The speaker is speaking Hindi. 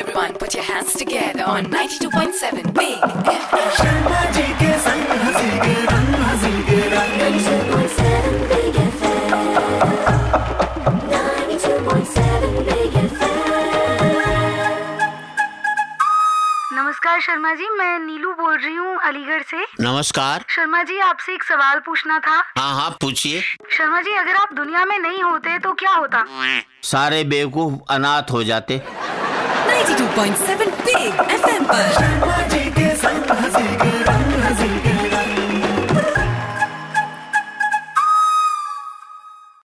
everyone, put your hands together on 92.7 Big FM. Sharma ji के संग हंसी के रंग हंसी के रंग 92.7 Big FM. 92.7 Big FM. नमस्कार शर्मा जी, मैं नीलू बोल रही हूँ अलीगढ़ से। नमस्कार। शर्मा जी, आपसे एक सवाल पूछना था। हाँ हाँ पूछिए। शर्मा जी, अगर आप दुनिया में नहीं होते तो क्या होता? सारे बेवकूफ अनाथ हो जाते। 92.7 Big FM पर शर्मा जी के संग हंसी के रंग हंसी के